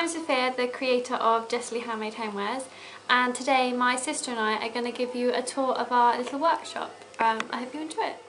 I'm Sophia, the creator of Jessalli Handmade Homewares, and today my sister and I are going to give you a tour of our little workshop. I hope you enjoy it.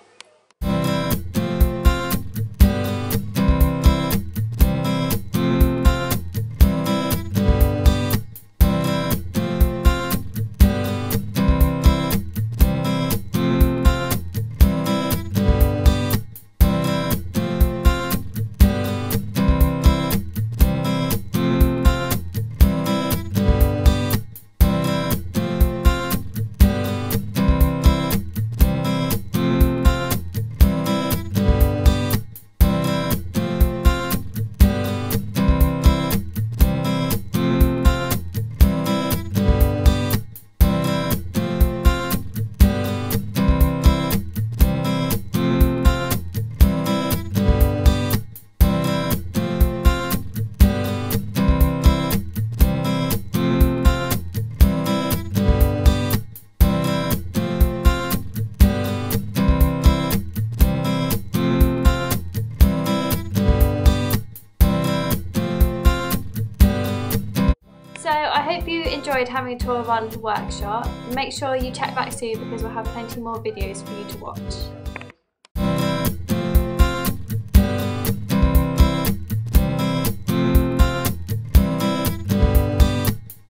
So I hope you enjoyed having a tour of our little workshop. Make sure you check back soon because we'll have plenty more videos for you to watch.